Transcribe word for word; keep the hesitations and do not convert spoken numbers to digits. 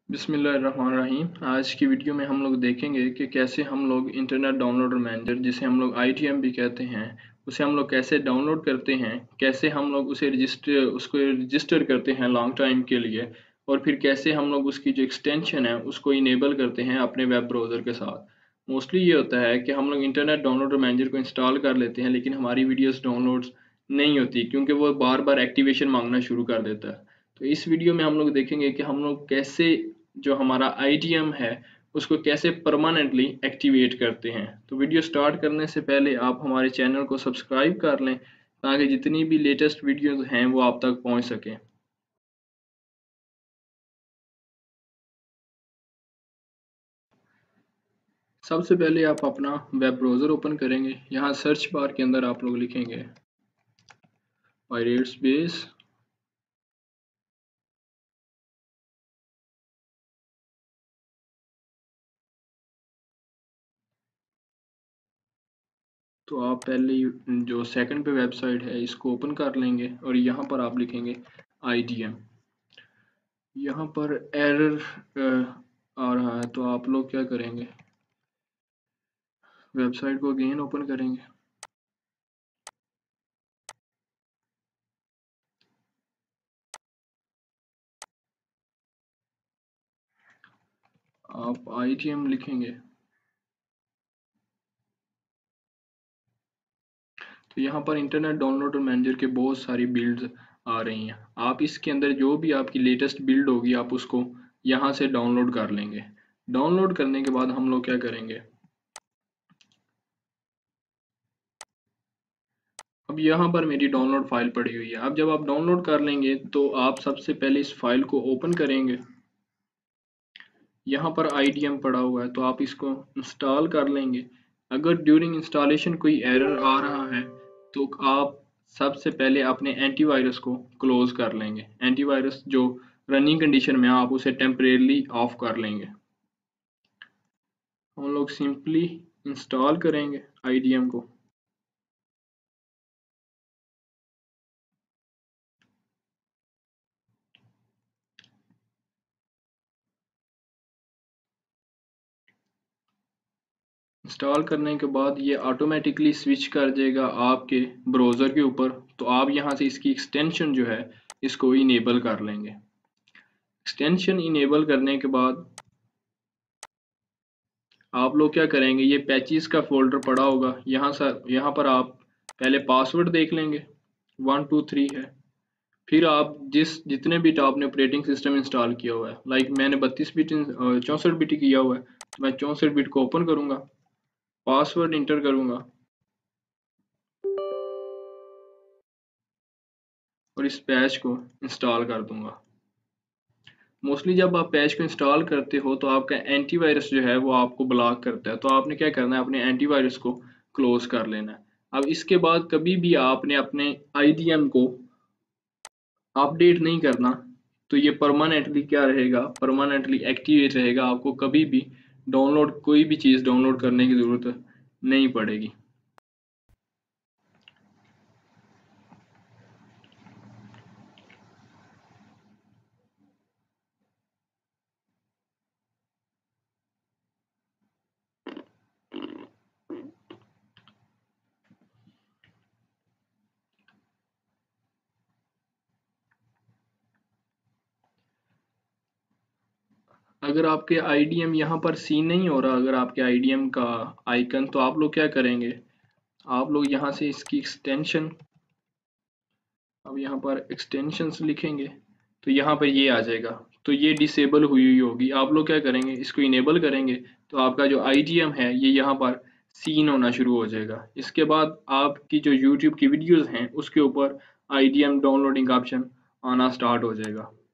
बिस्मिल्लाहिर्रहमानिर्रहीम। आज की वीडियो में हम लोग देखेंगे कि कैसे हम लोग इंटरनेट डाउनलोडर मैनेजर, जिसे हम लोग आई टी एम भी कहते हैं, उसे हम लोग कैसे डाउनलोड करते हैं, कैसे हम लोग उसे रजिस्टर उसको रजिस्टर करते हैं लॉन्ग टाइम के लिए, और फिर कैसे हम लोग उसकी जो एक्सटेंशन है उसको इनेबल करते हैं अपने वेब ब्राउज़र के साथ। मोस्टली ये होता है कि हम लोग इंटरनेट डाउनलोडर मैनेजर को इंस्टॉल कर लेते हैं, लेकिन हमारी वीडियोज़ डाउनलोड्स नहीं होती क्योंकि वो बार बार एक्टिवेशन मांगना शुरू कर देता है। तो इस वीडियो में हम लोग देखेंगे कि हम लोग कैसे जो हमारा आई टी एम है उसको कैसे परमानेंटली एक्टिवेट करते हैं। तो वीडियो स्टार्ट करने से पहले आप हमारे चैनल को सब्सक्राइब कर लें ताकि जितनी भी लेटेस्ट वीडियोस हैं वो आप तक पहुंच सकें। सबसे पहले आप अपना वेब ब्राउज़र ओपन करेंगे। यहाँ सर्च बार के अंदर आप लोग लिखेंगे पायरेट्स बेस। तो आप पहले जो सेकंड पे वेबसाइट है इसको ओपन कर लेंगे और यहाँ पर आप लिखेंगे आई टी एम। यहाँ पर एरर आ रहा है तो आप लोग क्या करेंगे, वेबसाइट को अगेन ओपन करेंगे। आप आई टी एम लिखेंगे तो यहाँ पर इंटरनेट डाउनलोडर मैनेजर के बहुत सारी बिल्ड्स आ रही हैं। आप इसके अंदर जो भी आपकी लेटेस्ट बिल्ड होगी आप उसको यहाँ से डाउनलोड कर लेंगे। डाउनलोड करने के बाद हम लोग क्या करेंगे, अब यहाँ पर मेरी डाउनलोड फाइल पड़ी हुई है। अब जब आप डाउनलोड कर लेंगे तो आप सबसे पहले इस फाइल को ओपन करेंगे। यहाँ पर आई टी एम पड़ा हुआ है तो आप इसको इंस्टॉल कर लेंगे। अगर ड्यूरिंग इंस्टॉलेशन कोई एरर आ रहा है तो आप सबसे पहले अपने एंटीवायरस को क्लोज कर लेंगे। एंटीवायरस जो रनिंग कंडीशन में आप उसे टेम्परेली ऑफ कर लेंगे। हम लोग सिंपली इंस्टॉल करेंगे आई टी एम को। इंस्टॉल करने के बाद ये ऑटोमेटिकली स्विच कर जाएगा आपके ब्राउज़र के ऊपर। तो आप यहाँ से इसकी एक्सटेंशन जो है इसको इनेबल कर लेंगे। एक्सटेंशन इनेबल करने के बाद आप लोग क्या करेंगे, ये पैचेस का फोल्डर पड़ा होगा, यहाँ सर यहाँ पर आप पहले पासवर्ड देख लेंगे, वन टू थ्री है। फिर आप जिस जितने बिट आपने ऑपरेटिंग सिस्टम इंस्टॉल किया हुआ है, लाइक मैंने बत्तीस बिट चौंसठ बिट किया हुआ है तो मैं चौंसठ बिट को ओपन करूँगा, पासवर्ड इंटर करूँगा और इस पैच को इंस्टॉल कर दूंगा। मोस्टली जब आप पैच को इंस्टॉल करते हो तो आपका एंटीवायरस जो है वो आपको ब्लॉक करता है, तो आपने क्या करना है, अपने एंटीवायरस को क्लोज कर लेना है। अब इसके बाद कभी भी आपने अपने आई टी एम को अपडेट नहीं करना, तो ये परमानेंटली क्या रहेगा, परमानेंटली एक्टिवेट रहेगा। आपको कभी भी डाउनलोड कोई भी चीज़ डाउनलोड करने की ज़रूरत नहीं पड़ेगी। अगर आपके आई डी एम यहाँ पर सीन नहीं हो रहा, अगर आपके आई डी एम का आइकन, तो आप लोग क्या करेंगे, आप लोग यहाँ से इसकी एक्सटेंशन, अब यहाँ पर एक्सटेंशंस लिखेंगे तो यहाँ पर ये आ जाएगा। तो ये डिसेबल हुई हुई होगी, आप लोग क्या करेंगे, इसको इनेबल करेंगे तो आपका जो आई डी एम है ये यहाँ पर सीन होना शुरू हो जाएगा। इसके बाद आपकी जो यूट्यूब की वीडियोस हैं उसके ऊपर I D M downloading option आना स्टार्ट हो जाएगा।